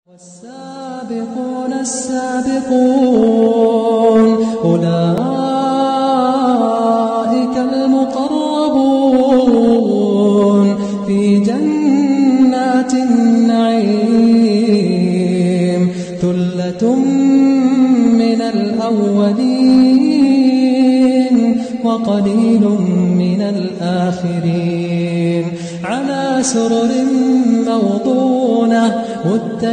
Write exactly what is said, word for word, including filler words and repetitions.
والسابقون السابقون أولئك المقربون في جنات النعيم ثلة من الأولين وقليل من الآخرين على سرر موضونة